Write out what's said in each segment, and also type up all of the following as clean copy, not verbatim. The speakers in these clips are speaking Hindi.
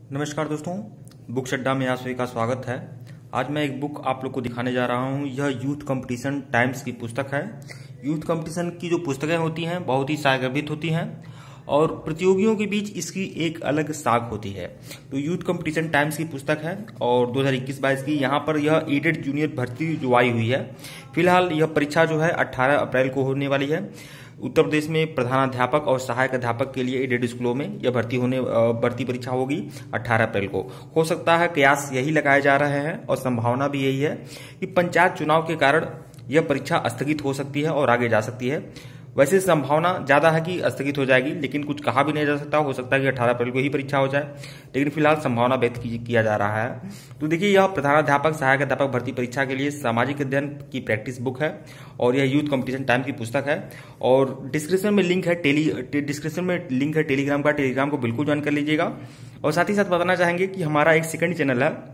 नमस्कार दोस्तों, बुक अड्डा में आप सभी का स्वागत है। आज मैं एक बुक आप लोग को दिखाने जा रहा हूं। यह यूथ कंपटीशन टाइम्स की पुस्तक है। यूथ कंपटीशन की जो पुस्तकें होती हैं बहुत ही सारगर्भित होती हैं और प्रतियोगियों के बीच इसकी एक अलग साख होती है। तो यूथ कंपटीशन टाइम्स की पुस्तक है और 2021-22 की। यहाँ पर यह एडेड जूनियर भर्ती जो आई हुई है। फिलहाल यह परीक्षा जो है 18 अप्रैल को होने वाली है। उत्तर प्रदेश में प्रधानाध्यापक और सहायक अध्यापक के लिए एडेड स्कूलों में यह भर्ती परीक्षा होगी 18 अप्रैल को। हो सकता है कयास यही लगाए जा रहे हैं और संभावना भी यही है कि पंचायत चुनाव के कारण यह परीक्षा स्थगित हो सकती है और आगे जा सकती है। वैसे संभावना ज्यादा है कि स्थगित हो जाएगी, लेकिन कुछ कहा भी नहीं जा सकता। हो सकता है कि 18 अप्रैल को ही परीक्षा हो जाए, लेकिन फिलहाल संभावना व्यक्त किया जा रहा है। तो देखिए, यह प्रधानाध्यापक सहायक अध्यापक भर्ती परीक्षा के लिए सामाजिक अध्ययन की प्रैक्टिस बुक है और यह यूथ कंपटीशन टाइम की पुस्तक है। और डिस्क्रिप्शन में लिंक है टेलीग्राम का। टेलीग्राम को बिल्कुल ज्वाइन कर लीजिएगा। और साथ ही साथ बताना चाहेंगे कि हमारा एक सेकंड चैनल है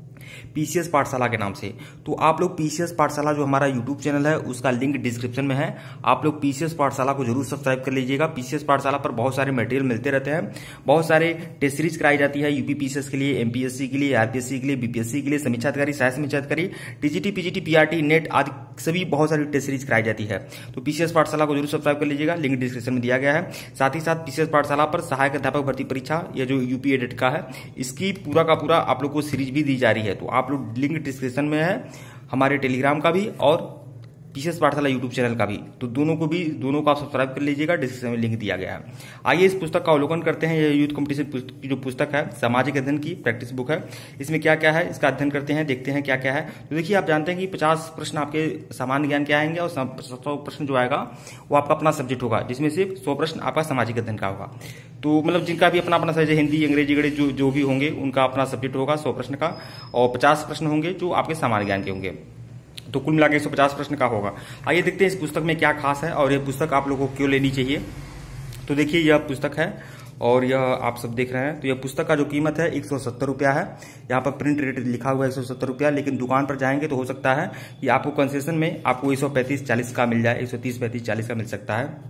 पीसीएस पाठशाला के नाम से। तो आप लोग पीसीएस पाठशाला जो हमारा यूट्यूब चैनल है उसका लिंक डिस्क्रिप्शन में है। आप लोग पीसीएस पाठशाला को जरूर सब्सक्राइब कर लीजिएगा। पीसीएस पाठशाला पर बहुत सारे मटेरियल मिलते रहते हैं। बहुत सारे टेस्ट सीरीज कराई जाती है यूपी पीसीएस के लिए, एमपीएससी के लिए, आरपीएससी के लिए, बीपीएससी के लिए, समीक्षा अधिकारी, सहायक समीक्षा अधिकारी, टीजीटी, पीजीटी, पीआरटी, नेट आदि सभी बहुत सारी टेस्ट सीरीज कराई जाती है। तो पीसीएस पाठशाला को जरूर सब्सक्राइब कर लीजिएगा। लिंक डिस्क्रिप्शन में दिया गया है। साथ ही साथ पीसीएस पाठशाला पर सहायक अध्यापक भर्ती परीक्षा यह जो यूपी एडेड का है, इसकी पूरा का पूरा आप लोग को सीरीज भी दी जा रही है। तो आप लोग लिंक डिस्क्रिप्शन में है हमारे टेलीग्राम का भी और पीसीएस पाठशाला यूट्यूब चैनल का भी। तो दोनों को आप सब्सक्राइब कर लीजिएगा। डिस्क्रिप्शन में लिंक दिया गया है। आइए इस पुस्तक का अवलोकन करते हैं। यह यूथ कंपटीशन की जो पुस्तक है सामाजिक अध्ययन की प्रैक्टिस बुक है। इसमें क्या क्या है इसका अध्ययन करते हैं, देखते हैं क्या क्या है। तो देखिए, आप जानते हैं कि 50 प्रश्न आपके सामान्य ज्ञान के आएंगे और 100 प्रश्न जो आएगा वो आपका अपना सब्जेक्ट होगा, जिसमें से 100 प्रश्न आपका सामाजिक अध्ययन का होगा। तो मतलब जिनका भी अपना अपना सब्जेक्ट, हिंदी, अंग्रेजी, गणित जो भी होंगे उनका अपना सब्जेक्ट होगा 100 प्रश्न का, और 50 प्रश्न होंगे जो आपके सामान्य ज्ञान के होंगे। तो कुल मिलाकर 150 प्रश्न का होगा। आइए देखते हैं इस पुस्तक में क्या खास है और यह पुस्तक आप लोगों को क्यों लेनी चाहिए। तो देखिए, यह पुस्तक है और यह आप सब देख रहे हैं। तो यह पुस्तक का जो कीमत है 170 रुपया है। यहाँ पर प्रिंट रेट लिखा हुआ है 170 रुपया, लेकिन दुकान पर जाएंगे तो हो सकता है कि आपको कंसेशन में आपको 135-40 का मिल जाए, 130-35-40 का मिल सकता है।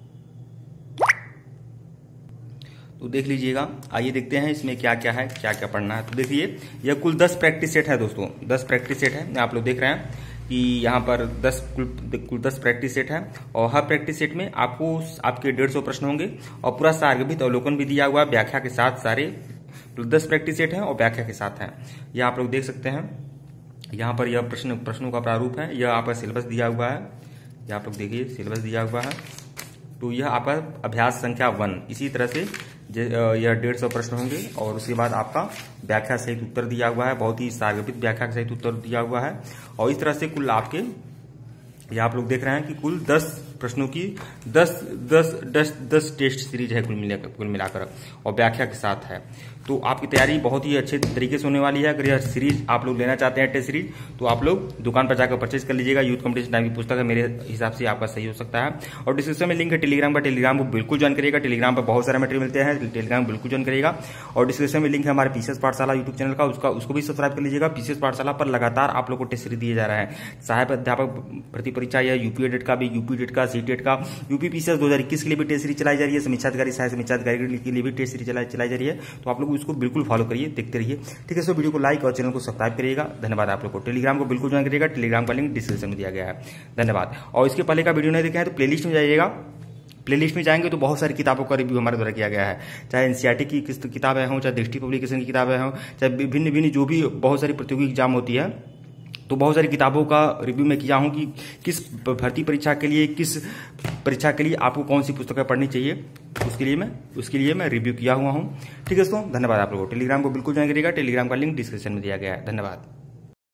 तो देख लीजिएगा। आइए देखते हैं इसमें क्या क्या है, क्या क्या पढ़ना है। तो देखिए, यह कुल 10 प्रैक्टिस सेट है दोस्तों। 10 प्रैक्टिस सेट है। आप लोग देख रहे हैं कि यहाँ पर कुल 10 प्रैक्टिस सेट है और हर प्रैक्टिस सेट में आपको आपके 150 प्रश्न होंगे और पूरा सारगर्भित अवलोकन भी दिया हुआ है व्याख्या के साथ। सारे 10 प्रैक्टिस सेट हैं और व्याख्या के साथ हैं। यह आप लोग देख सकते हैं। यहाँ पर यह प्रश्नों का प्रारूप है। यह आपका सिलेबस दिया हुआ है। यह आप लोग देखिए, सिलेबस दिया हुआ है। तो यह आपका अभ्यास संख्या 1। इसी तरह से यह 150 प्रश्न होंगे और उसके बाद आपका व्याख्या सहित उत्तर दिया हुआ है। बहुत ही सारगर्भित व्याख्या सहित उत्तर दिया हुआ है। और इस तरह से कुल आपके यह आप लोग देख रहे हैं कि कुल 10 प्रश्नों की 10 टेस्ट सीरीज है कुल मिलाकर और व्याख्या के साथ है। तो आपकी तैयारी बहुत ही अच्छे तरीके से होने वाली है। अगर यह सीरीज आप लोग लेना चाहते हैं टेस्ट सीरीज, तो आप लोग दुकान पर जाकर परचेज कर लीजिएगा। यूथ कंपटीशन टाइम की पुस्तक है, मेरे हिसाब से आपका सही हो सकता है। और डिस्क्रिप्शन में लिंक है टेलीग्राम का। टेलीग्राम को बिल्कुल ज्वाइन करिएगा। टेलीग्राम पर बहुत सारे मटेरियल मिलते हैं। टेलीग्राम बिल्कुल ज्वाइन करिएगा। और डिस्क्रिप्शन में लिंक है हमारे पीसीएस पाठशाला यूट्यूब चैनल का, उसको भी सब्सक्राइब कर लीजिएगा। पीसीएस पाठशाला पर लगातार आप लोग को टेस्ट सीरीज दिए जा रहे हैं। सहायक अध्यापक भर्ती परीक्षा या यूपी एडेड का भी, यूपी एडेड का, सीटेट का, यूपी पीसीएस 2021 के लिए भी टेस्ट सीरीज चलाई जा रही है। समीक्षा अधिकारी, सहायक समीक्षा अधिकारी के लिए भी टेस्ट सीरीज चलाई जा रही है। तो आप लोग उसको बिल्कुल फॉलो करिए, देखते रहिए। ठीक है, सो वीडियो को लाइक और चैनल को सब्सक्राइब करिएगा। धन्यवाद आप लोग को। टेलीग्राम को बिल्कुल ज्वाइन करिएगा। टेलीग्राम का लिंक डिस्क्रिप्शन में दिया गया है। धन्यवाद। और इसके पहले का वीडियो नहीं देखा है तो प्लेलिस्ट में जाइएगा। प्लेलिस्ट में जाएंगे तो बहुत सारी किताबों का रिव्यू हमारे द्वारा किया गया है। चाहे एनसीईआरटी की किताबें हों, चाहे दृष्टि पब्लिकेशन की किताबें हों, चाहे विभिन्न जो भी बहुत सारी प्रतियोगी एग्जाम होती है, तो बहुत सारी किताबों का रिव्यू मैं किया हूं कि किस भर्ती परीक्षा के लिए, किस परीक्षा के लिए आपको कौन सी पुस्तकें पढ़नी चाहिए। उसके लिए मैं रिव्यू किया हुआ हूं। ठीक है दोस्तों, धन्यवाद आप लोगों को। टेलीग्राम को बिल्कुल ज्वाइन करिएगा। टेलीग्राम का लिंक डिस्क्रिप्शन में दिया गया है। धन्यवाद।